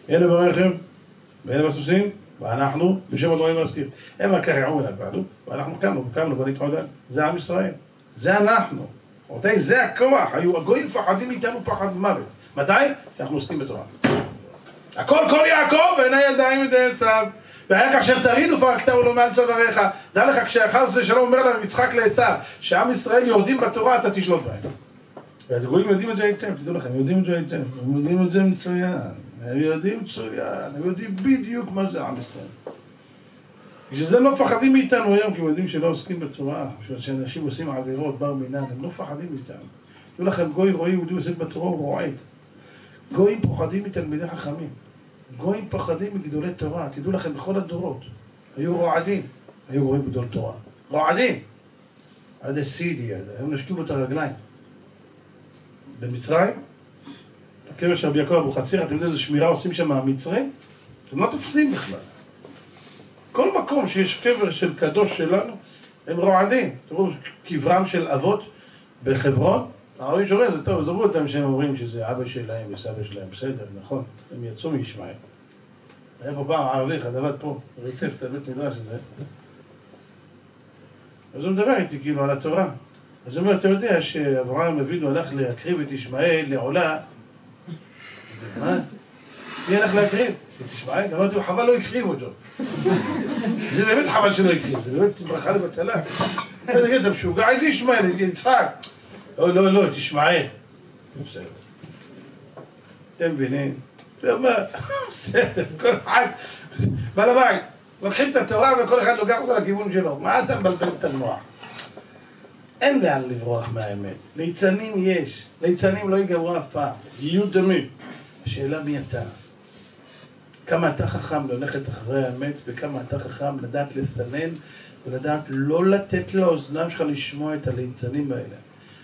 אלה ברכב, ואלה בסוסים, ואנחנו בשם הדברים להזכיר. הם רק יראו אליו בעדו, ואנחנו קמנו ונתעודד. זה עם ישראל. זה אנחנו. רבותיי, זה הכוח. הגויים מפחדים מאיתנו פחד מוות. מתי? אנחנו עוסקים בתורה. הכל כל יעקב ואין הידיים ידי עשיו. והיה כאשר תריד ופרקתהו לו מעל צוואריך. דע לך כשאחר ושלום אומר ליצחק לעשיו שעם ישראל יורדים בתורה אתה תשלוט בהם. והגויים יודעים את זה היטב, תדעו לכם, יודעים את זה היטב. הם יודעים את זה מצוין. הם יודעים בדיוק מה זה עם ישראל. בשביל זה לא מפחדים מאיתנו היום, כי הם יודעים שלא עוסקים בתורה, שאנשים עושים עבירות, בר מינן, הם לא מפחדים מאיתנו. תראו לכם, גוי רואה יהודי עוסק בתורה, הוא רועד. גויים פוחדים מתלמידי חכמים. גויים פחדים מגדולי תורה. תדעו לכם, בכל הדורות היו רועדים, היו רואים גדול תורה. רועדים! עד הסידי, הם נשקים את הרגליים. במצרים, הקבר של רבי יעקב אבוחצירא, אתם יודעים איזה שמירה עושים שם המצרים? אתם לא תופסים בכלל. כל מקום שיש קבר של קדוש שלנו, הם רועדים. תראו, קברם של אבות בחברון, הערבים שאומרים, זה טוב, זרבו אותם שהם אומרים שזה אבא שלהם וסבא שלהם, בסדר, נכון, הם יצאו מישמעאל. איפה פעם הערבי אחד עבד פה, ריצף את הבית מדרש הזה. אז הוא מדבר איתי כאילו על התורה. אז הוא אומר, אתה יודע שאברהם אבינו הלך להקריב את ישמעאל לעולה, מה? מי הלך להקריב? את ישמעאל? אמרתי לו, חבל לא הקריב אותו. זה באמת חבל שלא הקריב, זה באמת ברכה לבטלה. אני אגיד, אתה משוגע, איזה ישמעאל? יצחק. לא, את ישמעאל. בסדר. אתם מבינים? זה אומר, בסדר, כל אחד, בעל הבית, לוקחים את התורה וכל אחד לוקח אותה לכיוון שלו. מה אתה מבלבל את המוח? אין לאן לברוח מהאמת. ליצנים יש. ליצנים לא ייגמרו אף פעם. יהיו תמיד. השאלה מי אתה? כמה אתה חכם ללכת אחרי האמת, וכמה אתה חכם לדעת לסנן, ולדעת לא לתת לאוזנם שלך לשמוע את הליצנים האלה.